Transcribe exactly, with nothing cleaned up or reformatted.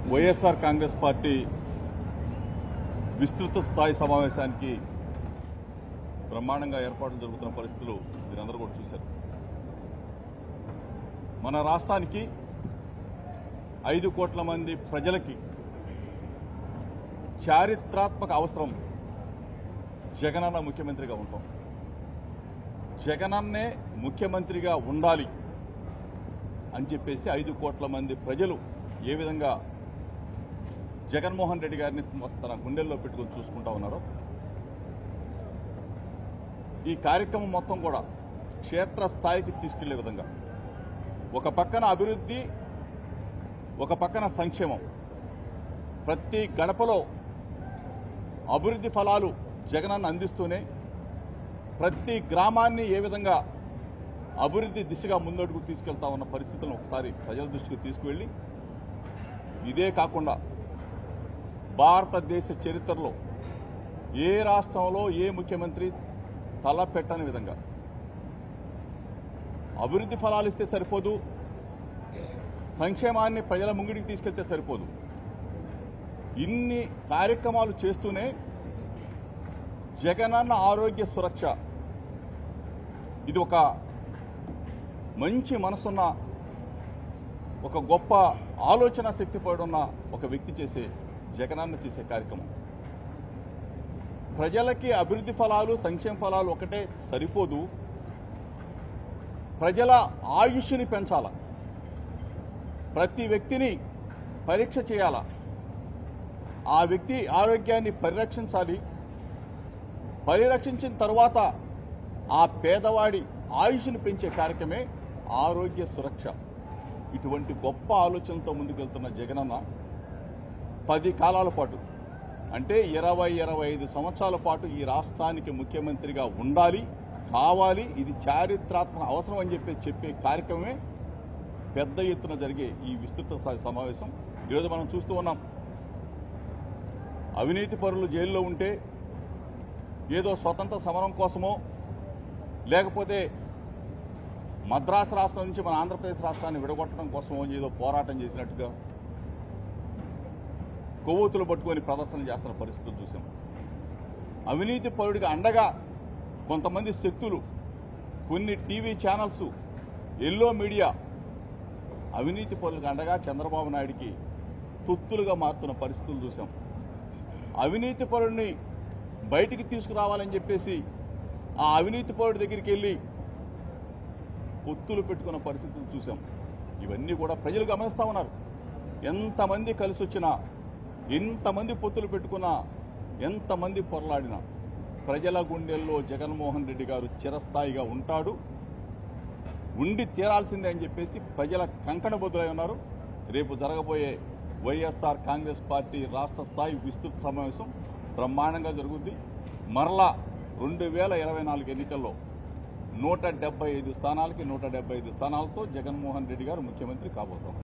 YSR Congress party విస్తృత స్థాయి సమావేశానికి బ్రహ్మాండంగా ఏర్పాట్లు జరుగుతున్న పరిస్థితులు మీరందరూ కూడా చూశారు. మన రాష్ట్రానికి ఐదు కోట్ల మంది ప్రజలకి చారిత్రాత్మక అవసరం జగనన్న ముఖ్యమంత్రిగా ఉంటాం. జగనన్నే ముఖ్యమంత్రిగా ఉండాలి అని చెప్పేసి ఐదు కోట్ల మంది ప్రజలు ఏ విధంగా జగన్మోహన్ రెడ్డి గారిని తన గుండెల్లో పెట్టుకుని చూసుకుంటా ఉన్నారో, ఈ కార్యక్రమం మొత్తం కూడా క్షేత్రస్థాయికి తీసుకెళ్లే విధంగా ఒక పక్కన అభివృద్ధి, ఒక పక్కన సంక్షేమం, ప్రతి గడపలో అభివృద్ధి ఫలాలు జగనన్న అందిస్తూనే ప్రతి గ్రామాన్ని ఏ విధంగా అభివృద్ధి దిశగా ముందడుగు తీసుకెళ్తా ఉన్న పరిస్థితులను ఒకసారి ప్రజల దృష్టికి తీసుకువెళ్ళి, ఇదే కాకుండా భారతదేశ చరిత్రలో ఏ రాష్ట్రంలో ఏ ముఖ్యమంత్రి తల పెట్టని విధంగా అభివృద్ధి ఫలాలు ఇస్తే సరిపోదు, సంక్షేమాన్ని ప్రజల ముంగిడికి తీసుకెళ్తే సరిపోదు. ఇన్ని కార్యక్రమాలు చేస్తూనే జగనన్న ఆరోగ్య సురక్ష, ఇది ఒక మంచి మనసున్న, ఒక గొప్ప ఆలోచన శక్తి పడున్న ఒక వ్యక్తి చేసే, జగనన్న చేసే కార్యక్రమం. ప్రజలకి అభివృద్ధి ఫలాలు, సంక్షేమ ఫలాలు ఒకటే సరిపోదు, ప్రజల ఆయుష్ని పెంచాల, ప్రతి వ్యక్తిని పరీక్ష చేయాల, ఆ వ్యక్తి ఆరోగ్యాన్ని పరిరక్షించాలి, పరిరక్షించిన తర్వాత ఆ పేదవాడి ఆయుష్ని పెంచే కార్యక్రమే ఆరోగ్య సురక్ష. ఇటువంటి గొప్ప ఆలోచనతో ముందుకెళ్తున్న జగనన్న పది కాలాల పాటు, అంటే ఇరవై ఇరవై ఐదు సంవత్సరాల పాటు ఈ రాష్ట్రానికి ముఖ్యమంత్రిగా ఉండాలి, కావాలి, ఇది చారిత్రాత్మక అవసరం అని చెప్పి చెప్పే కార్యక్రమమే పెద్ద ఎత్తున జరిగే ఈ విస్తృత స్థాయి సమావేశం. ఈరోజు మనం చూస్తూ ఉన్నాం, అవినీతి పరులు జైల్లో ఉంటే ఏదో స్వతంత్ర సమరం కోసమో, లేకపోతే మద్రాసు రాష్ట్రం నుంచి మన ఆంధ్రప్రదేశ్ రాష్ట్రాన్ని విడగొట్టడం కోసమో ఏదో పోరాటం చేసినట్టుగా కొవ్వొత్తులు పట్టుకొని ప్రదర్శన చేస్తున్న పరిస్థితులు చూసాం. అవినీతి పరుడికి అండగా కొంతమంది శక్తులు, కొన్ని టీవీ ఛానల్స్, ఎల్లో మీడియా అవినీతి పరులకు అండగా చంద్రబాబు నాయుడికి తొత్తులుగా మారుతున్న పరిస్థితులు చూసాం. అవినీతి పరుడిని బయటికి తీసుకురావాలని చెప్పేసి ఆ అవినీతి పరుడి దగ్గరికి వెళ్ళి పొత్తులు పెట్టుకున్న పరిస్థితులు చూసాం. ఇవన్నీ కూడా ప్రజలు గమనిస్తూ ఉన్నారు. ఎంతమంది కలిసి వచ్చినా, ఎంతమంది పొత్తులు పెట్టుకున్నా, ఎంతమంది పొరలాడినా ప్రజల గుండెల్లో జగన్మోహన్ రెడ్డి గారు చిరస్థాయిగా ఉంటాడు, ఉండి తీరాల్సిందే అని చెప్పేసి ప్రజల కంకణ బొద్దులై ఉన్నారు. రేపు జరగబోయే వైఎస్ఆర్ కాంగ్రెస్ పార్టీ రాష్ట్ర స్థాయి విస్తృత సమావేశం బ్రహ్మాండంగా జరుగుద్ది. మరలా రెండు వేల ఇరవై నాలుగు ఎన్నికల్లో నూట డెబ్బై ఐదు స్థానాలకి నూట డెబ్బై ఐదు స్థానాలతో జగన్మోహన్ రెడ్డి గారు ముఖ్యమంత్రి కాబోతారు.